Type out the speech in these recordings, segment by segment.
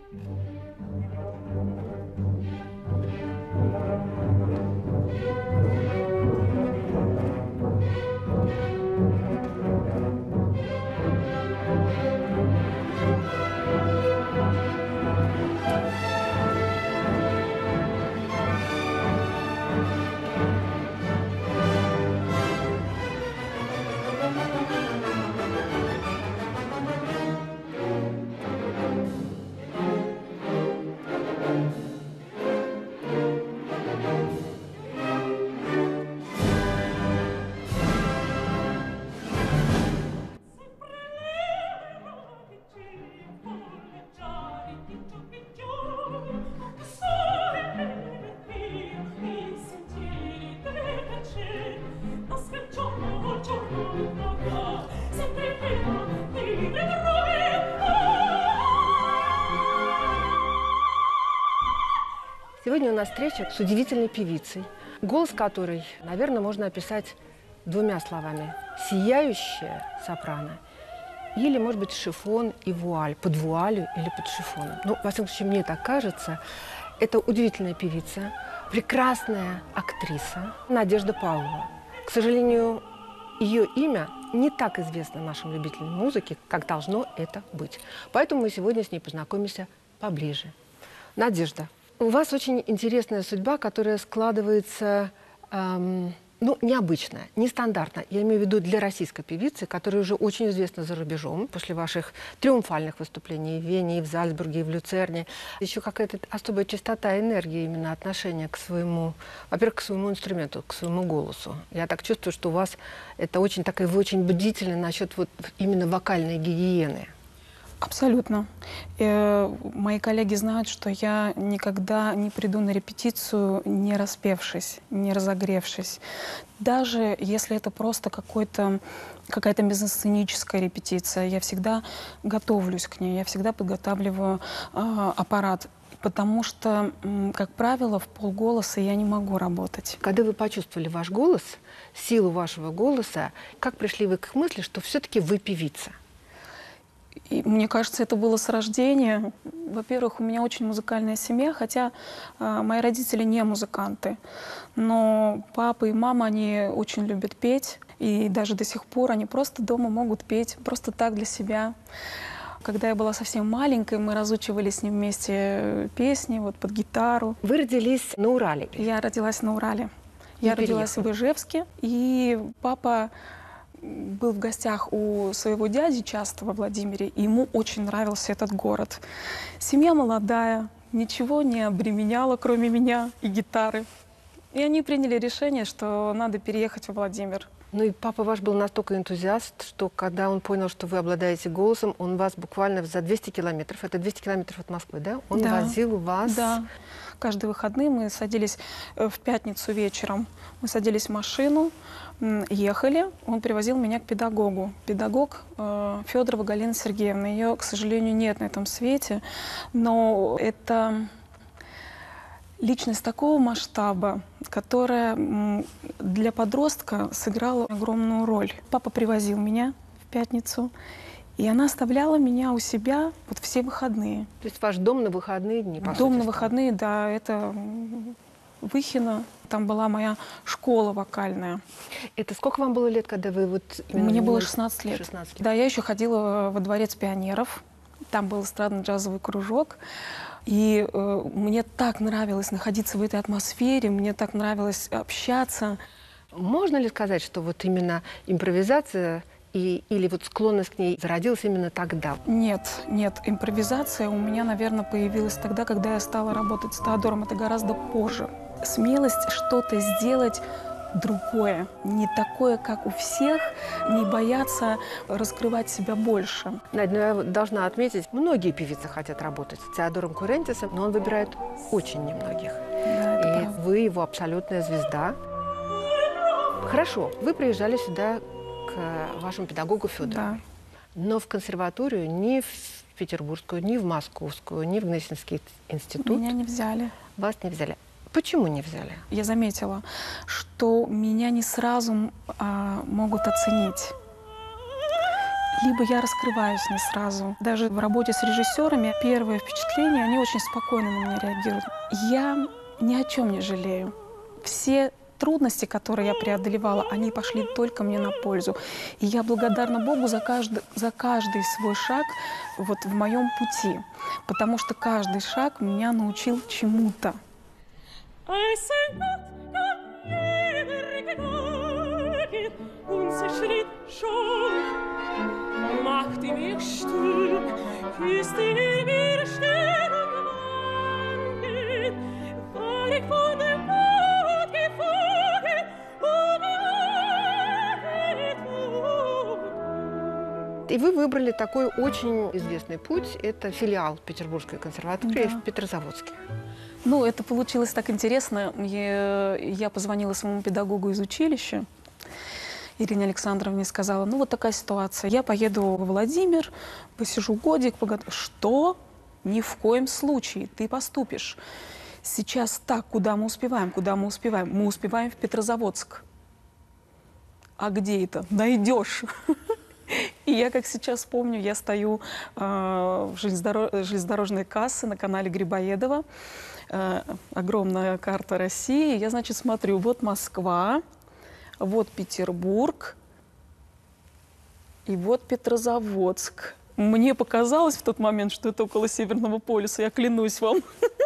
Сегодня у нас встреча с удивительной певицей, голос которой, наверное, можно описать двумя словами. Сияющая сопрано или, может быть, шифон и вуаль, под вуалью или под шифоном. Ну, во всяком случае, мне так кажется. Это удивительная певица, прекрасная актриса Надежда Павлова. К сожалению, ее имя не так известно нашим любителям музыки, как должно это быть. Поэтому мы сегодня с ней познакомимся поближе. Надежда, у вас очень интересная судьба, которая складывается, ну, необычная, нестандартно. Я имею в виду для российской певицы, которая уже очень известна за рубежом, после ваших триумфальных выступлений в Вене, и в Зальцбурге, и в Люцерне. Еще какая-то особая чистота энергии, именно отношение к своему, во-первых, к своему инструменту, к своему голосу. Я так чувствую, что у вас это очень такая, вы очень бдительны насчет вот именно вокальной гигиены. Абсолютно. Мои коллеги знают, что я никогда не приду на репетицию, не распевшись, не разогревшись. Даже если это просто какая-то мизансценическая репетиция, я всегда готовлюсь к ней, я всегда подготавливаю аппарат. Потому что, как правило, в полголоса я не могу работать. Когда вы почувствовали ваш голос, силу вашего голоса, как пришли вы к мысли, что все-таки вы певица? И мне кажется, это было с рождения. Во-первых, у меня очень музыкальная семья, хотя мои родители не музыканты. Но папа и мама, они очень любят петь. И даже до сих пор они просто дома могут петь, просто так для себя. Когда я была совсем маленькой, мы разучивали с ним вместе песни вот, под гитару. Вы родились на Урале? Я родилась на Урале. Я родилась в Ижевске. И папа был в гостях у своего дяди часто во Владимире, и ему очень нравился этот город. Семья молодая, ничего не обременяла, кроме меня и гитары. И они приняли решение, что надо переехать во Владимир. Ну и папа ваш был настолько энтузиаст, что когда он понял, что вы обладаете голосом, он вас буквально за 200 километров, это 200 километров от Москвы, да? Он возил вас... Да. Каждые выходные мы садились в пятницу вечером, мы садились в машину, ехали, он привозил меня к педагогу. Педагог Федорова Галина Сергеевна. Ее, к сожалению, нет на этом свете, но это личность такого масштаба, которая для подростка сыграла огромную роль. Папа привозил меня в пятницу, и она оставляла меня у себя вот все выходные. То есть ваш дом на выходные дни? Дом на выходные, да, это Выхино. Там была моя школа вокальная. Это сколько вам было лет, когда вы вот... Мне было 16 лет. 16 лет. Да, я еще ходила во дворец пионеров. Там был эстрадно-джазовый кружок. И мне так нравилось находиться в этой атмосфере, мне так нравилось общаться. Можно ли сказать, что вот именно импровизация или вот склонность к ней зародилась именно тогда? Нет, импровизация у меня, наверное, появилась тогда, когда я стала работать с Теодором. Это гораздо позже. Смелость что-то сделать другое, не такое, как у всех, не бояться раскрывать себя больше. Надя, я должна отметить, многие певицы хотят работать с Теодором Курентисом, но он выбирает очень немногих. Да, и вы его абсолютная звезда. Хорошо, вы приезжали сюда к вашему педагогу Федорову. Да. Но в консерваторию ни в Петербургскую, ни в Московскую, ни в Гнесинский институт Меня не взяли. Вас не взяли. Почему не взяли? Я заметила, что меня не сразу могут оценить. либо я раскрываюсь не сразу. Даже в работе с режиссерами первые впечатления, они очень спокойно на меня реагируют. Я ни о чем не жалею. Все трудности, которые я преодолевала, они пошли только мне на пользу. И я благодарна Богу за каждый свой шаг вот в моем пути. Потому что каждый шаг меня научил чему-то. И вы выбрали такой очень известный путь. Это филиал Петербургской консерватории в Петрозаводске. Ну, это получилось так интересно. Я позвонила своему педагогу из училища, Ирине Александровне, сказала, ну вот такая ситуация. Я поеду во Владимир, посижу годик, поготовлю. Что? Ни в коем случае ты поступишь. Сейчас так, куда мы успеваем, куда мы успеваем? Мы успеваем в Петрозаводск. А где это? Найдешь. И я, как сейчас помню, я стою в железнодорожной кассе на канале Грибоедова. Огромная карта России. Я, значит, смотрю, вот Москва, вот Петербург и вот Петрозаводск. Мне показалось в тот момент, что это около Северного полюса, я клянусь вам.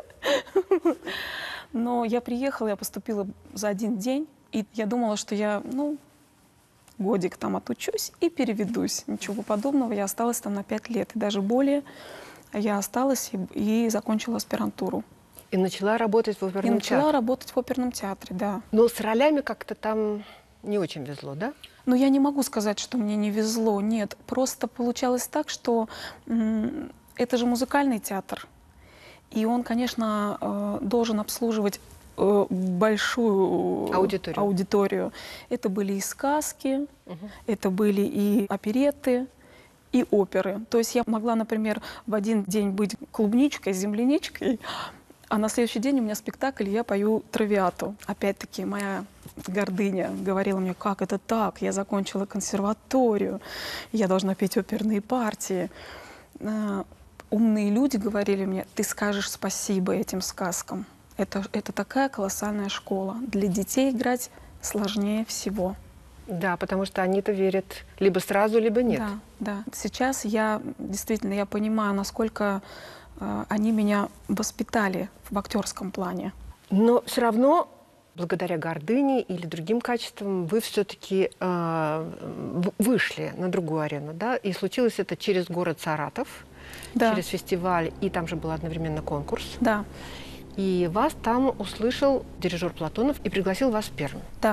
Но я приехала, я поступила за один день, и я думала, что я, годик там отучусь и переведусь. Ничего подобного, я осталась там на 5 лет, и даже более. Я осталась и закончила аспирантуру. И начала работать в оперном театре. Начала работать в оперном театре, да. Но с ролями как-то там не очень везло, да? Но я не могу сказать, что мне не везло, нет. Просто получалось так, что это же музыкальный театр. И он, конечно, должен обслуживать большую аудиторию. Это были и сказки, это были и оперетты, и оперы. То есть я могла, например, в один день быть клубничкой, земляничкой, а на следующий день у меня спектакль, и я пою травиату. Опять-таки, моя гордыня говорила мне, как это так? Я закончила консерваторию, я должна петь оперные партии. Умные люди говорили мне, ты скажешь спасибо этим сказкам. Это такая колоссальная школа. Для детей играть сложнее всего. Да, потому что они-то верят либо сразу, либо нет. Да, да. Сейчас я действительно понимаю, насколько они меня воспитали в актерском плане. Но все равно, благодаря гордыне или другим качествам, вы все-таки вышли на другую арену, да? И случилось это через город Саратов, да. Через фестиваль, и там же был одновременно конкурс. Да. И вас там услышал дирижер Платонов и пригласил вас в Пермь. Да.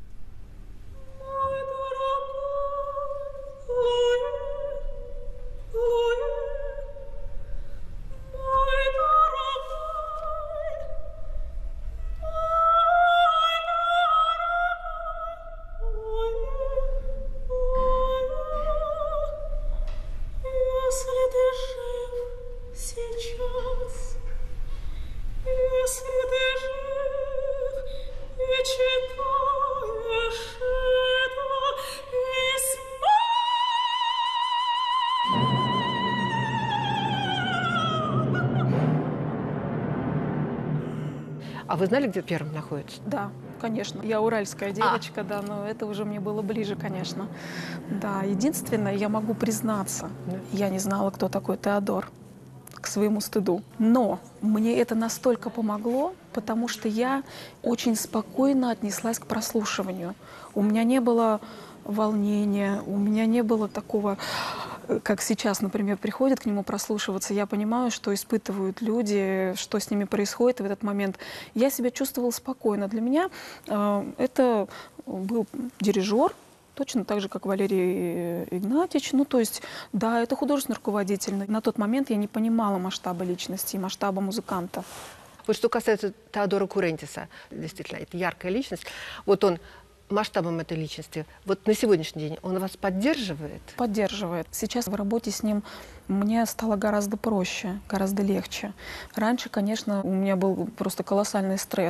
А вы знали, где Пермь находится? Да, конечно. Я уральская девочка, да, но это уже мне было ближе, конечно. Да, единственное, я могу признаться, я не знала, кто такой Теодор, к своему стыду. Но мне это настолько помогло, потому что я очень спокойно отнеслась к прослушиванию. У меня не было волнения, у меня не было такого, как сейчас, например, приходят к нему прослушиваться, я понимаю, что испытывают люди, что с ними происходит в этот момент. Я себя чувствовала спокойно. Для меня это был дирижер, точно так же, как Валерий Игнатьевич. Ну, то есть, да, это художественный руководитель. На тот момент я не понимала масштаба личности и масштаба музыканта. Вот что касается Теодора Курентиса, действительно, это яркая личность. Вот он масштабом этой личности, вот на сегодняшний день он вас поддерживает? Поддерживает. Сейчас в работе с ним мне стало гораздо проще, гораздо легче. Раньше, конечно, у меня был просто колоссальный стресс.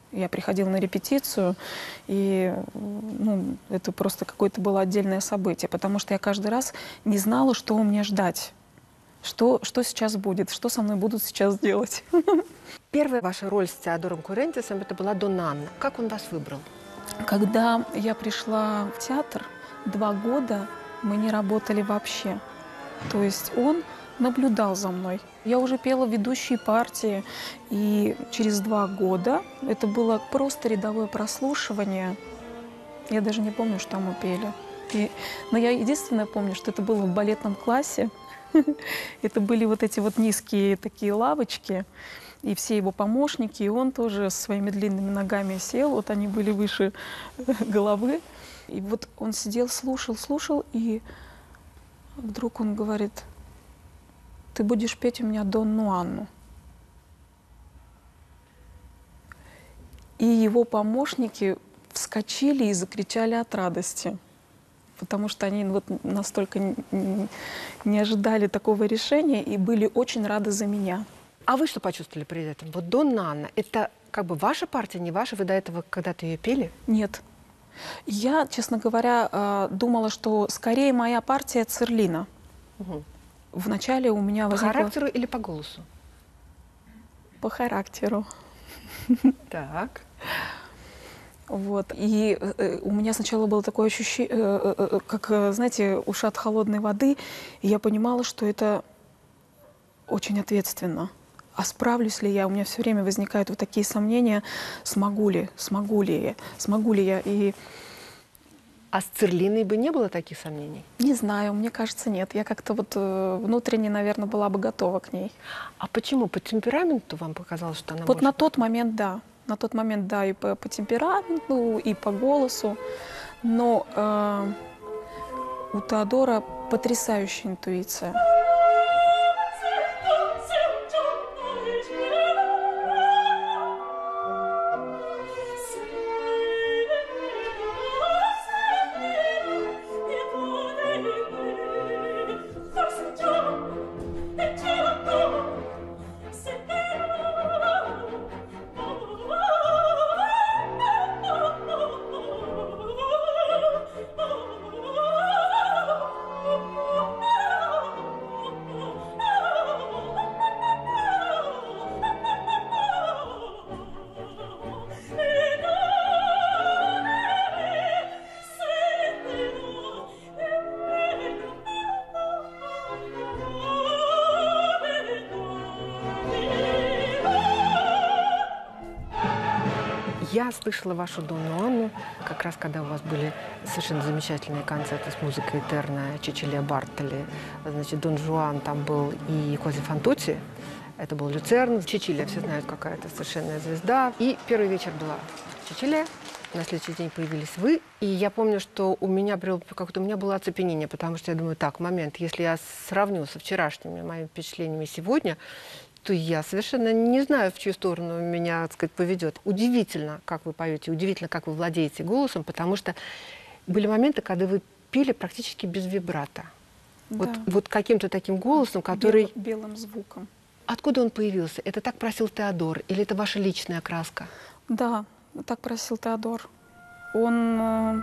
Я приходила на репетицию, и ну, это просто какое-то было отдельное событие, потому что я каждый раз не знала, что у меня ждать, что сейчас будет, что со мной будут сейчас делать. Первая ваша роль с Теодором Курентисом это была Донна Анна. Как он вас выбрал? Когда я пришла в театр, 2 года мы не работали вообще. То есть он наблюдал за мной. Я уже пела ведущие партии, и через 2 года это было просто рядовое прослушивание. Я даже не помню, что мы пели. Но я единственное помню, что это было в балетном классе. Это были вот эти вот низкие такие лавочки, и все его помощники, и он тоже со своими длинными ногами сел, вот они были выше головы. И вот он сидел, слушал, и вдруг он говорит: ты будешь петь у меня Донну Анну. И его помощники вскочили и закричали от радости, потому что они вот настолько не ожидали такого решения и были очень рады за меня. А вы что почувствовали при этом? Вот Донна Анна, это как бы ваша партия, не ваша? Вы до этого когда-то ее пели? Нет. Я, честно говоря, думала, что скорее моя партия Церлина. Угу. Вначале у меня По возникла... характеру или по голосу? По характеру. Так. Вот. И у меня сначала было такое ощущение, как, знаете, ушат холодной воды. И я понимала, что это очень ответственно. А справлюсь ли я? У меня все время возникают вот такие сомнения, смогу ли я. И А с Церлиной бы не было таких сомнений? не знаю, мне кажется, нет. Я как-то вот внутренне, наверное, была бы готова к ней. А почему? По темпераменту вам показалось, что она Вот может... на тот момент, да. На тот момент, да, и по темпераменту, и по голосу. Но у Теодора потрясающая интуиция. Я слышала вашу Донну Анну, как раз когда у вас были совершенно замечательные концерты с музыкой Терна, Чичилия Бартоли. Значит, Дон Жуан там был и Кози фан тутти. Это был Люцерн. Чичилия, все знают, какая-то совершенная звезда. И первый вечер была Чичилия. На следующий день появились вы. И я помню, что у меня было оцепенение, потому что я думаю, так, момент, если я сравню со вчерашними моими впечатлениями сегодня, то я совершенно не знаю, в чью сторону меня, так сказать, поведет. Удивительно, как вы поете, удивительно, как вы владеете голосом, потому что были моменты, когда вы пели практически без вибрато. Да. Вот каким-то таким голосом, который... Белым звуком. Откуда он появился? Это так просил Теодор? Или это ваша личная краска? Да, так просил Теодор. Он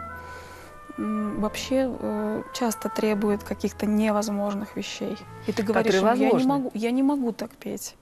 вообще часто требует каких-то невозможных вещей. И ты говоришь, я не могу так петь.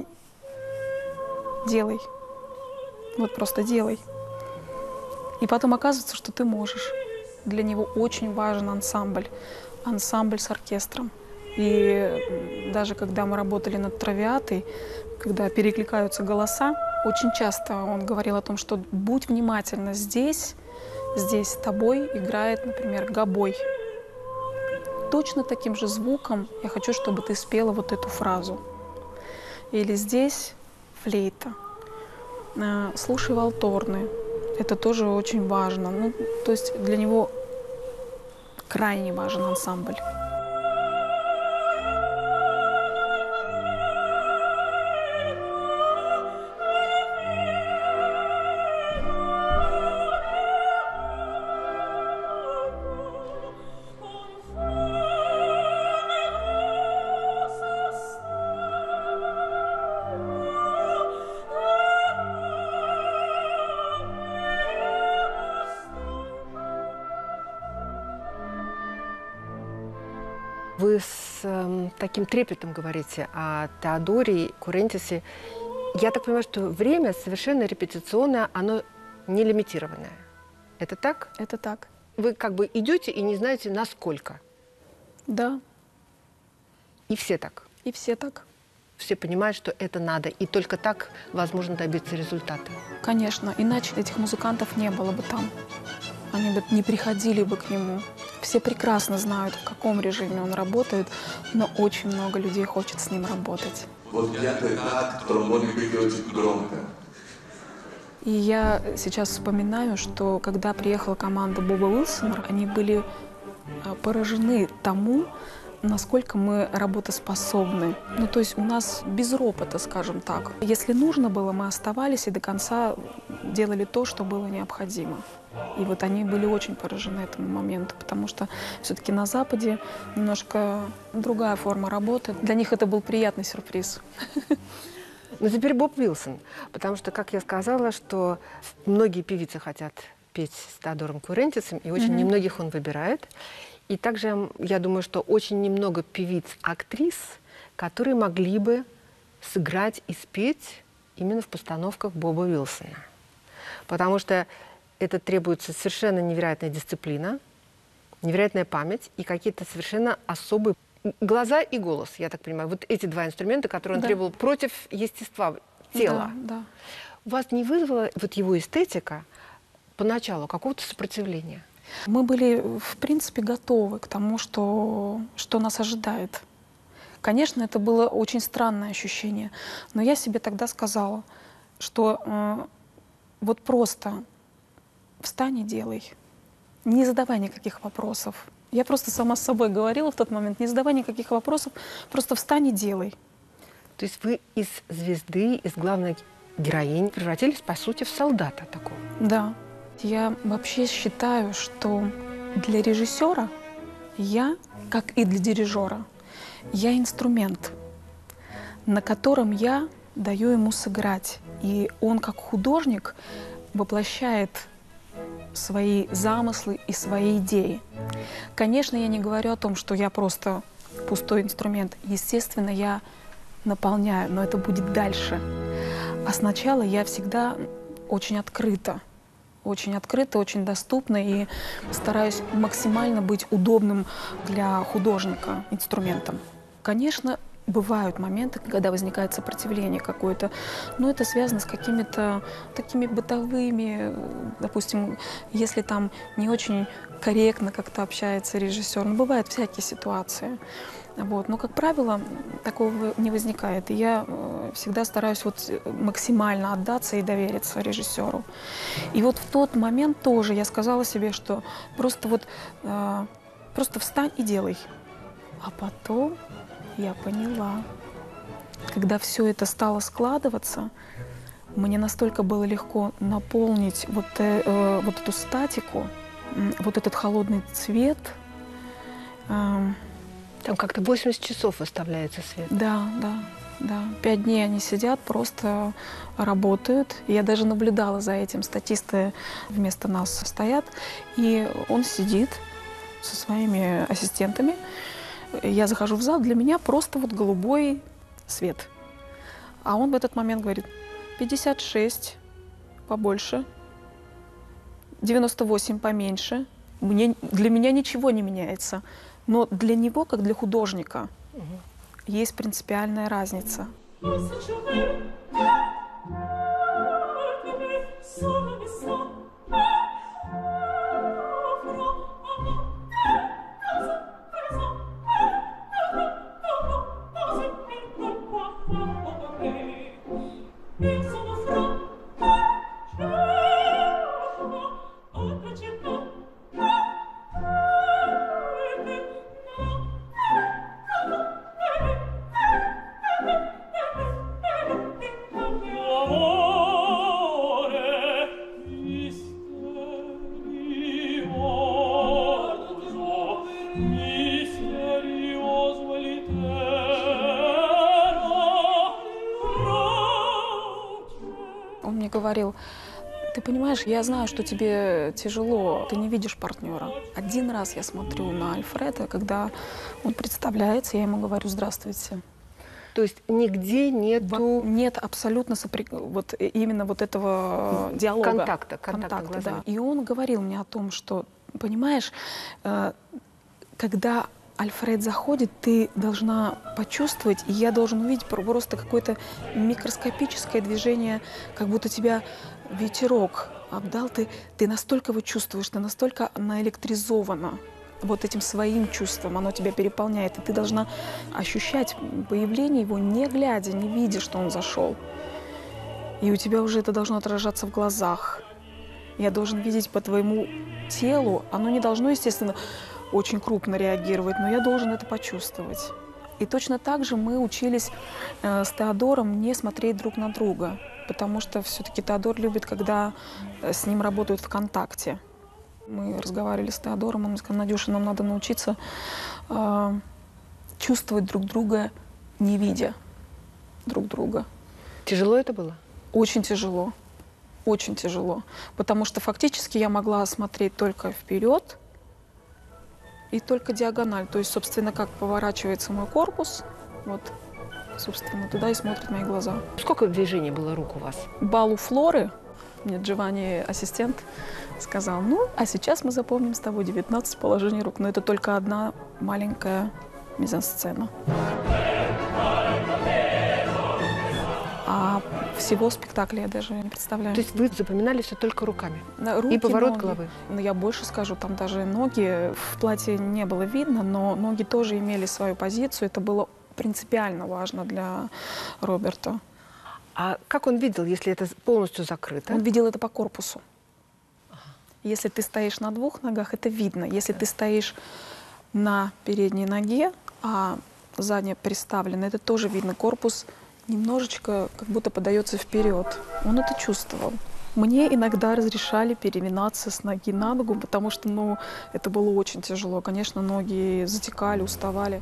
Делай. Вот просто делай. И потом оказывается, что ты можешь. Для него очень важен ансамбль. Ансамбль с оркестром. И даже когда мы работали над «Травиатой», когда перекликаются голоса, очень часто он говорил о том, что будь внимательна здесь с тобой играет, например, гобой. Точно таким же звуком я хочу, чтобы ты спела вот эту фразу. Или здесь флейта. Слушай валторны. Это тоже очень важно. Ну, то есть для него крайне важен ансамбль. Вы с таким трепетом говорите о Теодоре Курентисе. Я так понимаю, что время совершенно репетиционное, оно не лимитированное. Это так? Это так. Вы как бы идете и не знаете, насколько. Да, И все так. и все так. Все понимают, что это надо. И только так возможно добиться результата. Конечно, иначе этих музыкантов не было бы там. Они бы не приходили бы к нему. Все прекрасно знают, в каком режиме он работает, но очень много людей хочет с ним работать. Вот я-то так, тромбон играет очень громко. И я сейчас вспоминаю, что когда приехала команда Боба Уилсона, они были поражены тому, насколько мы работоспособны. Ну, то есть у нас без ропота, скажем так. Если нужно было, мы оставались и до конца делали то, что было необходимо. И вот они были очень поражены этому моменту, потому что все-таки на Западе немножко другая форма работы. Для них это был приятный сюрприз. Но теперь Боб Уилсон, потому что, как я сказала, что многие певицы хотят петь с Теодором Курентисом, и очень немногих он выбирает. И также я думаю, что очень немного певиц-актрис, которые могли бы сыграть и спеть именно в постановках Боба Уилсона. Потому что это требуется совершенно невероятная дисциплина, невероятная память и какие-то совершенно особые глаза и голос, я так понимаю. Вот эти два инструмента, которые он требовал против естества тела. Да, да. У вас не вызвала вот его эстетика поначалу какого-то сопротивления? Мы были, в принципе, готовы к тому, что нас ожидает. Конечно, это было очень странное ощущение, но я себе тогда сказала, что вот просто встань и делай, не задавай никаких вопросов. Я просто сама с собой говорила в тот момент, не задавай никаких вопросов, просто встань и делай. То есть вы из звезды, из главной героини превратились, по сути, в солдата такого? Да. Я вообще считаю, что для режиссера я, как и для дирижера, я инструмент, на котором я даю ему сыграть. И он, как художник, воплощает свои замыслы и свои идеи. Конечно, я не говорю о том, что я просто пустой инструмент. Естественно, я наполняю, но это будет дальше. А сначала я всегда очень открыта, очень доступна и стараюсь максимально быть удобным для художника инструментом. Конечно, бывают моменты, когда возникает сопротивление какое-то, но это связано с какими-то такими бытовыми, допустим, если там не очень корректно как-то общается режиссер, ну, бывают всякие ситуации. Вот. Но, как правило, такого не возникает. И я всегда стараюсь вот максимально отдаться и довериться режиссеру. И вот в тот момент тоже я сказала себе, что просто встань и делай. А потом я поняла, когда все это стало складываться, мне настолько было легко наполнить вот эту статику, вот этот холодный цвет. Там как-то 80 часов выставляется свет. Да. 5 дней они сидят, просто работают. Я даже наблюдала за этим. Статисты вместо нас стоят, и он сидит со своими ассистентами. Я захожу в зал, для меня просто вот голубой свет. А он в этот момент говорит: 56 побольше, 98 поменьше. Для меня ничего не меняется. Но для него, как для художника, есть принципиальная разница. Он мне говорил: Ты понимаешь, я знаю, что тебе тяжело, ты не видишь партнера. Один раз я смотрю на Альфреда, когда он представляется, я ему говорю: здравствуйте. То есть нигде нету Нет абсолютно вот именно вот этого диалога. контакта глазами. Да. И он говорил мне о том, что, понимаешь, когда Альфред заходит, ты должна почувствовать, и я должен увидеть просто какое-то микроскопическое движение, как будто тебя ветерок обдал. Ты настолько его чувствуешь, ты настолько наэлектризована вот этим своим чувством, оно тебя переполняет, и ты должна ощущать появление его, не глядя, не видя, что он зашел. И у тебя уже это должно отражаться в глазах. Я должен видеть по твоему телу, оно не должно, естественно, очень крупно реагировать, но я должен это почувствовать. И точно так же мы учились с Теодором не смотреть друг на друга, потому что все-таки Теодор любит, когда с ним работают в контакте. Мы разговаривали с Теодором, он сказал: Надюша, нам надо научиться чувствовать друг друга, не видя друг друга. Тяжело это было? Очень тяжело, очень тяжело, потому что фактически я могла смотреть только вперед и только диагональ, то есть, собственно, как поворачивается мой корпус, вот, собственно, туда и смотрят мои глаза. Сколько движений было рук у вас? Бал у Флоры, мне Джованни, ассистент, сказал: ну, а сейчас мы запомним с тобой 19 положений рук. Но это только одна маленькая мизансцена. А всего спектакля я даже не представляю. То есть вы запоминали все только руками? Руки, и поворот ноги. головы? Но я больше скажу, там даже ноги в платье не было видно, но ноги тоже имели свою позицию. Это было принципиально важно для Роберта. А как он видел, если это полностью закрыто? Он видел это по корпусу. Если ты стоишь на двух ногах, это видно. Если ты стоишь на передней ноге, а задняя приставлена, это тоже видно. Корпус немножечко как будто подается вперед. Он это чувствовал. Мне иногда разрешали переминаться с ноги на ногу, потому что, это было очень тяжело. Конечно, ноги затекали, уставали.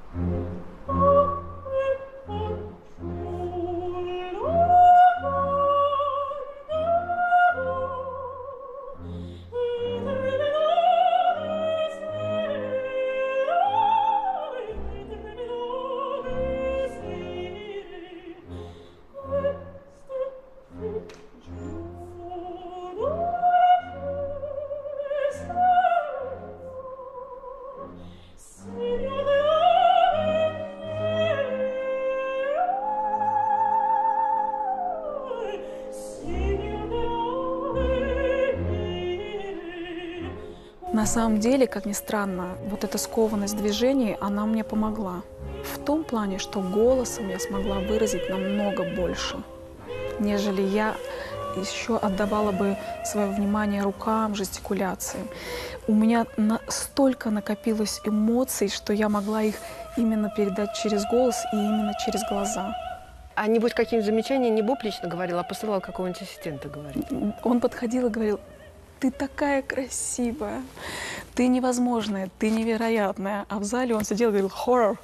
На самом деле, как ни странно, вот эта скованность движений, она мне помогла. В том плане, что голосом я смогла выразить намного больше, нежели я еще отдавала бы свое внимание рукам, жестикуляциям. У меня столько накопилось эмоций, что я могла их именно передать через голос и именно через глаза. А нибудь какие-нибудь замечания не Боб лично говорил, а посылал какого-нибудь ассистента говорить? Он подходил и говорил: ты такая красивая, ты невозможная, ты невероятная. А в зале он сидел и говорил: хоррор.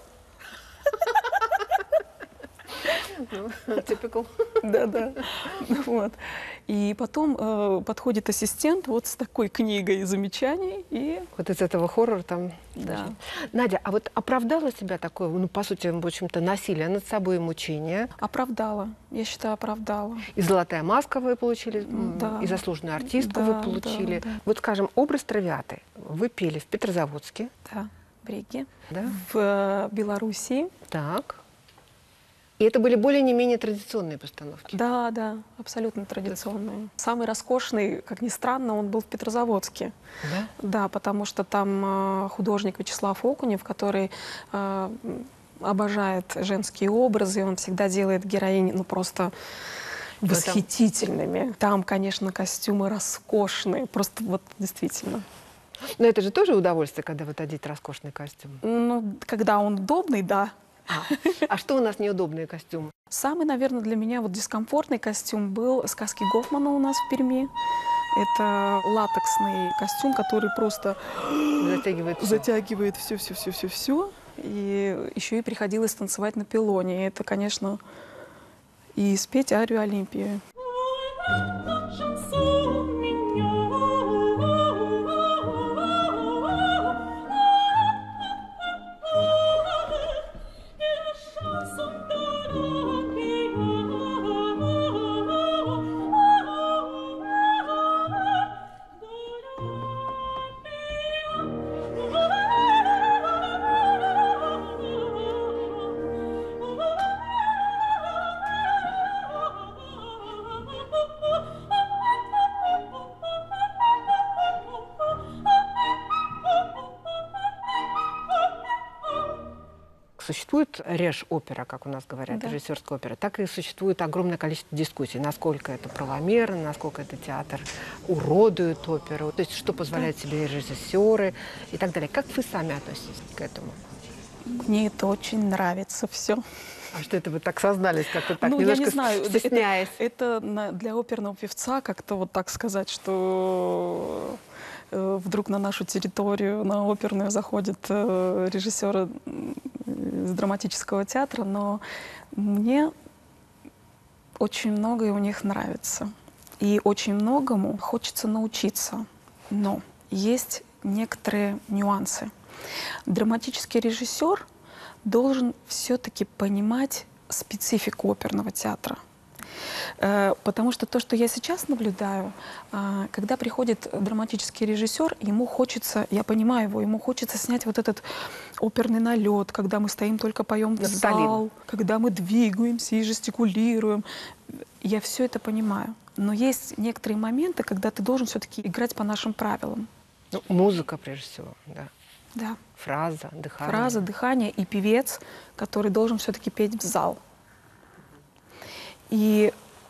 Typical. Да-да. Вот. И потом подходит ассистент вот с такой книгой замечаний. И... Вот из этого хоррора там... Да. Надя, а вот оправдала себя такое, по сути, в общем-то, насилие над собой и мучение? Оправдала. Я считаю, оправдала. И «Золотая маска» вы получили, Да. и «Заслуженную артистку» Да, вы получили. да, да. Вот, скажем, образ Травиаты вы пели в Петрозаводске. Да, в Риге, Да? в Белоруссии. Так. И это были более не менее традиционные постановки. Да, да, абсолютно традиционные. Самый роскошный, как ни странно, он был в Петрозаводске. Да? Да, потому что там художник Вячеслав Окунев, который обожает женские образы, он всегда делает героинь, просто восхитительными. Там, конечно, костюмы роскошные, просто вот действительно. Но это же тоже удовольствие, когда вот одеть роскошный костюм. Когда он удобный, да. А что у нас неудобные костюмы? Самый, наверное, для меня вот дискомфортный костюм был «Сказки Гофмана» у нас в Перми. Это латексный костюм, который просто затягивает все. И еще и приходилось танцевать на пилоне. И это, конечно, и спеть арию Олимпии. существует режь-опера, как у нас говорят, Да. режиссерская опера, так и существует огромное количество дискуссий, насколько это правомерно, насколько это театр уродует оперу, то есть что позволяют себе режиссеры и так далее. Как вы сами относитесь к этому? Мне это очень нравится все. А что это вы так сознались, как-то так, Ну, я немножко не знаю, стесняясь? для оперного певца как-то вот так сказать, что вдруг на нашу территорию, на оперную заходят режиссеры из драматического театра, но мне очень многое у них нравится. И очень многому хочется научиться. Но есть некоторые нюансы. Драматический режиссер должен все-таки понимать специфику оперного театра. Потому что то, что я сейчас наблюдаю, когда приходит драматический режиссер, ему хочется, я понимаю его, ему хочется снять вот этот оперный налет, когда мы стоим только поем в зал, когда мы двигаемся и жестикулируем. Я все это понимаю. Но есть некоторые моменты, когда ты должен все-таки играть по нашим правилам. Ну, музыка, прежде всего, да. Да. Фраза, дыхание. Фраза, дыхание и певец, который должен все-таки петь в зал. И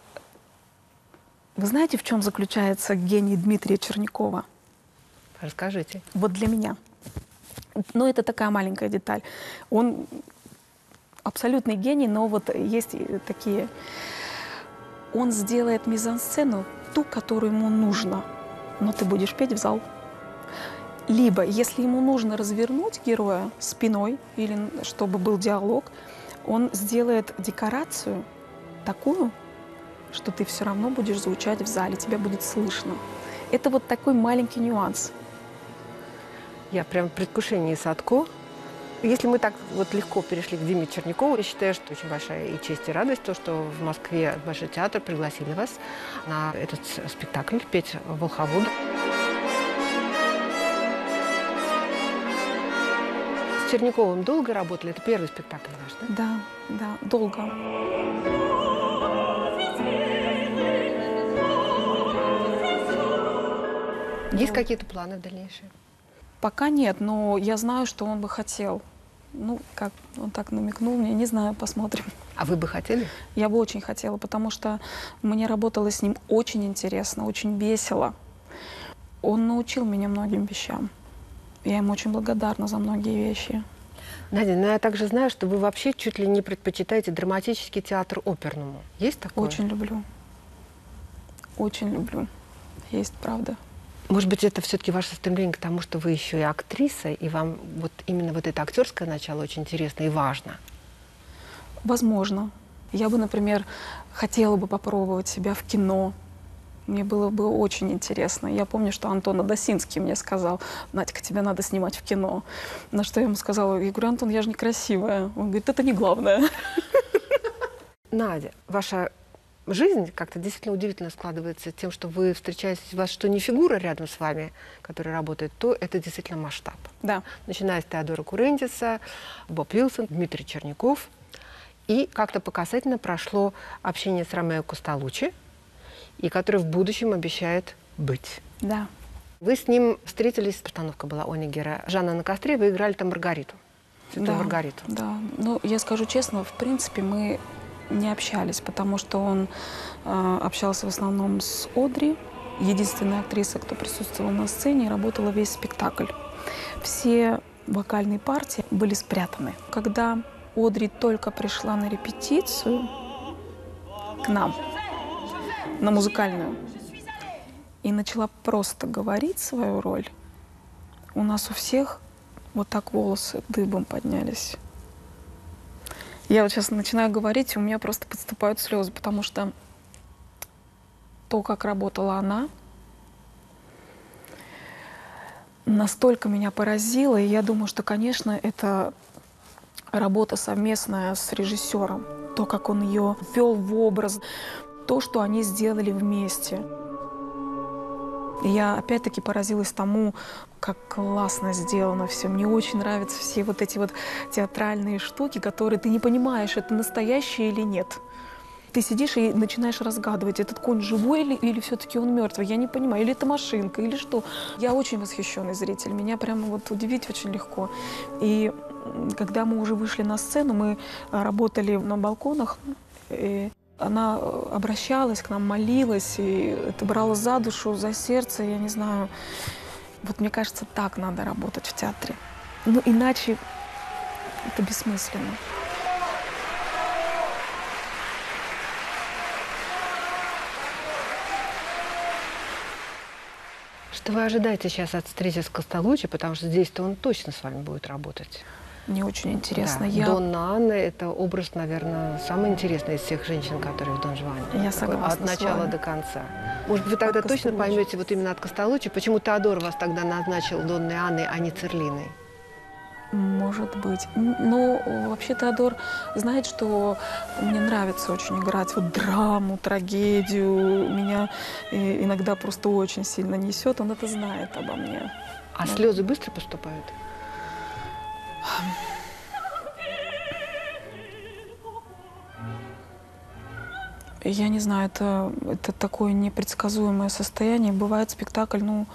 вы знаете, в чем заключается гений Дмитрия Чернякова? Расскажите. Вот для меня. Но это такая маленькая деталь. Он абсолютный гений, но вот есть и такие... Он сделает мизансцену ту, которую ему нужно, но ты будешь петь в зал. Либо, если ему нужно развернуть героя спиной, или чтобы был диалог, он сделает декорацию такую, что ты все равно будешь звучать в зале, тебя будет слышно. Это вот такой маленький нюанс. Я прям в предвкушении Садко. Если мы так вот легко перешли к Диме Чернякову, я считаю, что очень большая и честь, и радость, то, что в Москве Большой театр пригласили вас на этот спектакль петь Волховоду. С Черняковым долго работали? Это первый спектакль ваш, да? Да, долго. Есть какие-то планы в дальнейшем? Пока нет, но я знаю, что он бы хотел. Ну, как он так намекнул мне, не знаю, посмотрим. А вы бы хотели? Я бы очень хотела, потому что мне работалось с ним очень интересно, очень весело. Он научил меня многим вещам. Я ему очень благодарна за многие вещи. Надя, ну я также знаю, что вы вообще чуть ли не предпочитаете драматический театр оперному. Есть такое? Очень люблю. Очень люблю. Есть, правда. Может быть, это все-таки ваше стремление к тому, что вы еще и актриса, и вам вот именно вот это актерское начало очень интересно и важно? Возможно. Я бы, например, хотела бы попробовать себя в кино. Мне было бы очень интересно. Я помню, что Антон Адасинский мне сказал: «Надька, тебя надо снимать в кино». На что я ему сказала: я говорю: «Антон, я же некрасивая». Он говорит: «Это не главное». Надя, ваша жизнь как-то действительно удивительно складывается тем, что вы встречаетесь, у вас что не фигура рядом с вами, которая работает, то это действительно масштаб. Да. Начиная с Теодора Курентиса, Боб Вилсон, Дмитрий Черняков. И как-то по касательно прошло общение с Ромео Костолуччи, и который в будущем обещает быть. Да. Вы с ним встретились, постановка была Онегера, Жанна на костре, вы играли там Маргариту, Святую Маргариту. Да. Ну, я скажу честно, в принципе, мы не общались, потому что он общался в основном с Одри, единственная актриса, кто присутствовала на сцене и работала весь спектакль. Все вокальные партии были спрятаны. Когда Одри только пришла на репетицию к нам, на музыкальную, и начала просто говорить свою роль, у нас у всех вот так волосы дыбом поднялись. Я вот сейчас начинаю говорить, и у меня просто подступают слезы, потому что то, как работала она, настолько меня поразило. И я думаю, что, конечно, это работа совместная с режиссером. То, как он ее ввел в образ, то, что они сделали вместе. И я опять-таки поразилась тому, как классно сделано все. Мне очень нравятся все вот эти вот театральные штуки, которые ты не понимаешь, это настоящее или нет. Ты сидишь и начинаешь разгадывать, этот конь живой или все-таки он мертвый. Я не понимаю, или это машинка, или что. Я очень восхищенный зритель, меня прямо вот удивить очень легко. И когда мы уже вышли на сцену, мы работали на балконах, и она обращалась к нам, молилась, и это брало за душу, за сердце, я не знаю. Вот мне кажется, так надо работать в театре. Ну, иначе это бессмысленно. Что вы ожидаете сейчас от встречи с Костолуччи, потому что здесь-то он точно с вами будет работать? Мне очень интересно. Да. Донна Анна – это образ, наверное, самый интересный из всех женщин, которые в Дон Жуане. Я согласна от начала до конца. Может быть, вы тогда точно поймете вот именно от Костолуччи, почему Теодор вас тогда назначил Донной Анной, а не Церлиной? Может быть. Но вообще Теодор знает, что мне нравится очень играть вот драму, трагедию. Меня иногда просто очень сильно несет. Он это знает обо мне. А слезы быстро поступают? Я не знаю, это такое непредсказуемое состояние. Бывает спектакль, ну,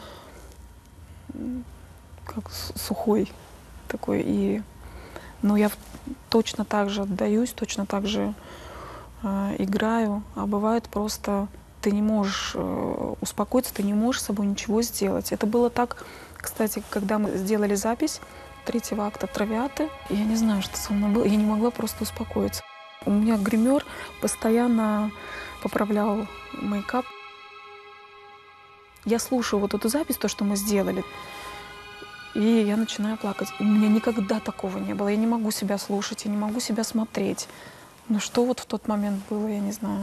как сухой такой. Но я точно так же отдаюсь, точно так же играю. А бывает просто ты не можешь успокоиться, ты не можешь с собой ничего сделать. Это было так, кстати, когда мы сделали запись 3-го акта «Травиаты». Я не знаю, что со мной было. Я не могла просто успокоиться. У меня гример постоянно поправлял мейкап. Я слушаю вот эту запись, то, что мы сделали, и я начинаю плакать. У меня никогда такого не было. Я не могу себя слушать, я не могу себя смотреть. Но что вот в тот момент было, я не знаю.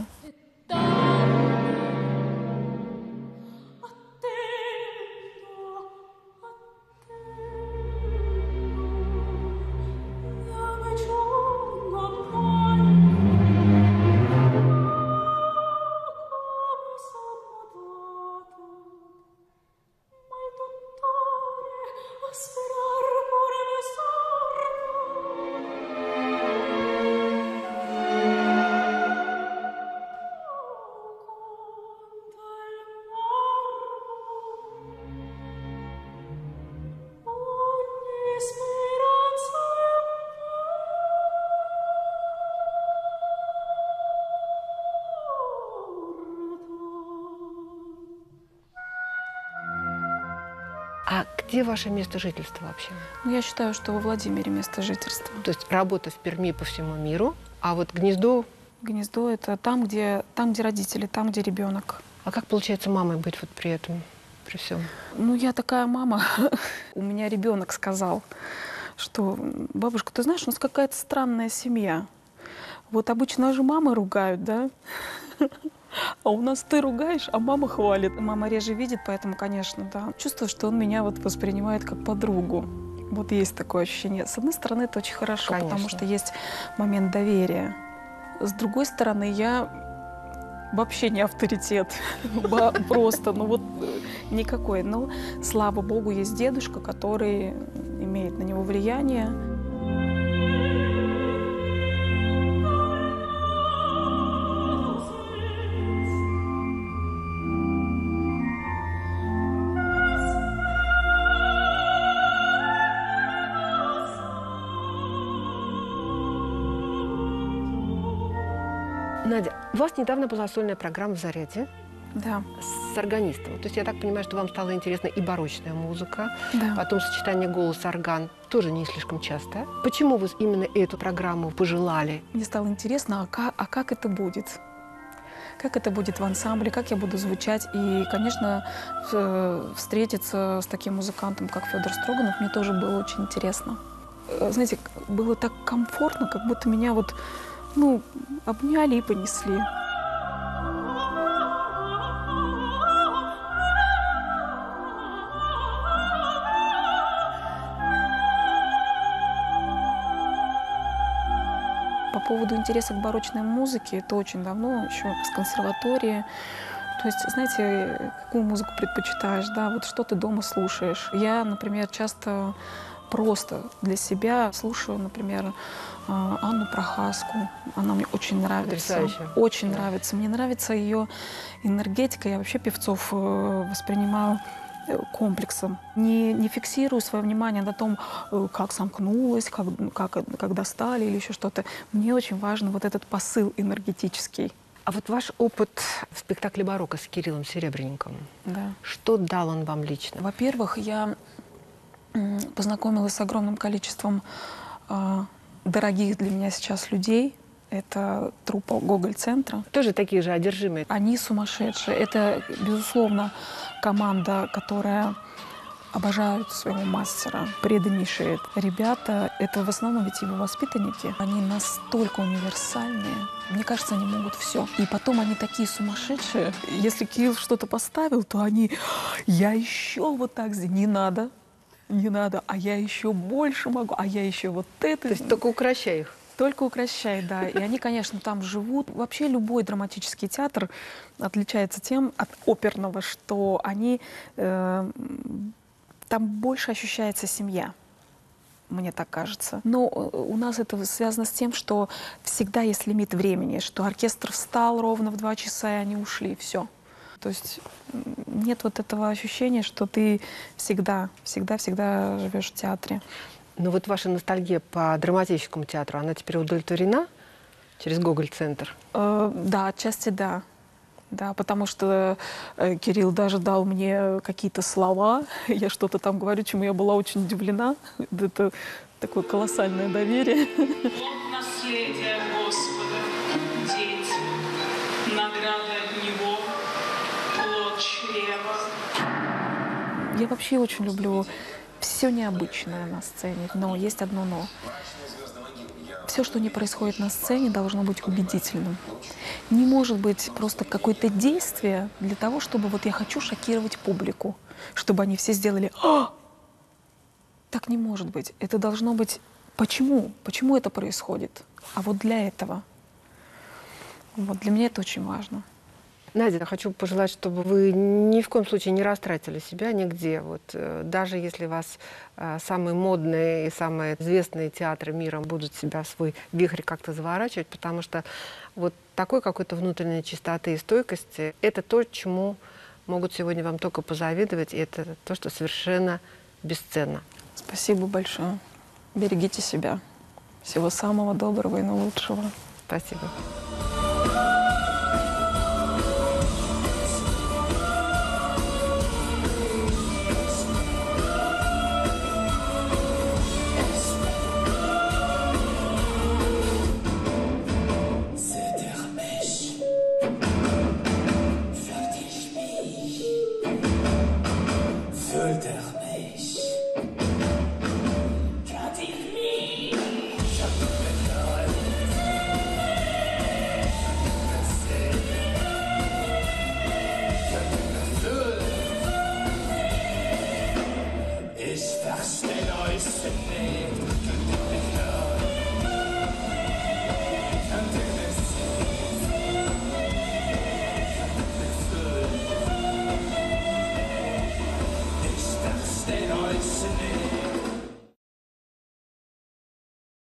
А где ваше место жительства вообще? Ну, я считаю, что во Владимире место жительства. То есть работа в Перми по всему миру, а вот гнездо... Гнездо — это там, где родители, там, где ребенок. А как получается мамой быть вот при этом, при всем? Ну, я такая мама. У меня ребенок сказал, что бабушка, ты знаешь, у нас какая-то странная семья. Вот обычно же мамы ругают, да? А у нас ты ругаешь, а мама хвалит. Мама реже видит, поэтому, конечно, да. Чувствую, что он меня вот воспринимает как подругу. Вот есть такое ощущение. С одной стороны, это очень хорошо, Конечно. потому что есть момент доверия. С другой стороны, я вообще не авторитет. Просто, ну вот никакой. Но, слава богу, есть дедушка, который имеет на него влияние. Надя, у вас недавно была сольная программа в «Заряде» Да. с органистом. То есть я так понимаю, что вам стала интересна и барочная музыка, Да. потом сочетание голос-орган тоже не слишком часто. Почему вы именно эту программу пожелали? Мне стало интересно, а как это будет? Как это будет в ансамбле, как я буду звучать. И, конечно, встретиться с таким музыкантом, как Федор Строганов, мне тоже было очень интересно. Знаете, было так комфортно, как будто меня вот, ну, обняли и понесли. По поводу интереса к барочной музыке, это очень давно, еще с консерватории. То есть, знаете, какую музыку предпочитаешь, да, вот что ты дома слушаешь. Я, например, часто просто для себя слушаю, например, Анну Прохаску. Она мне очень нравится. Потрясающе. Очень нравится. Мне нравится ее энергетика. Я вообще певцов воспринимаю комплексом. Не фиксирую свое внимание на том, как сомкнулась, как достали или еще что-то. Мне очень важен вот этот посыл энергетический. А вот ваш опыт в спектакле «Барокко» с Кириллом Серебренником, Да. что дал он вам лично? Во-первых, я познакомилась с огромным количеством дорогих для меня сейчас людей. Это труппа Гоголь-центра. Тоже такие же одержимые. Они сумасшедшие. Это, безусловно, команда, которая обожают своего мастера, преданнейшие ребята. Это в основном ведь его воспитанники. Они настолько универсальные. Мне кажется, они могут все. И потом они такие сумасшедшие. Если Кирилл что-то поставил, то они: я еще вот так сделаю. Не надо. Не надо. А я еще больше могу. А я еще вот это. То есть только укращай их. Только укращай, да. И они, конечно, там живут. Вообще любой драматический театр отличается тем от оперного, что они там больше ощущается семья, мне так кажется. Но у нас это связано с тем, что всегда есть лимит времени, что оркестр встал ровно в 2 часа, и они ушли, все. То есть нет вот этого ощущения, что ты всегда живешь в театре. Ну вот ваша ностальгия по драматическому театру, она теперь удовлетворена через Гоголь-центр? Да, отчасти да. Да, потому что Кирилл даже дал мне какие-то слова. Я что-то там говорю, чему я была очень удивлена. Это такое колоссальное доверие. Вот наследие Господа, дети, награда от Него, плод чрева. Я вообще очень люблю все необычное на сцене, но есть одно «но». Все, что не происходит на сцене, должно быть убедительным. Не может быть просто какое-то действие для того, чтобы вот я хочу шокировать публику, чтобы они все сделали «А!». Так не может быть. Это должно быть почему? Почему это происходит? А вот для этого. Вот для меня это очень важно. Надя, я хочу пожелать, чтобы вы ни в коем случае не растратили себя нигде. Вот, даже если вас самые модные и самые известные театры мира будут себя в свой вихрь как-то заворачивать, потому что вот такой какой-то внутренней чистоты и стойкости – это то, чему могут сегодня вам только позавидовать, и это то, что совершенно бесценно. Спасибо большое. Берегите себя. Всего самого доброго и наилучшего. Спасибо.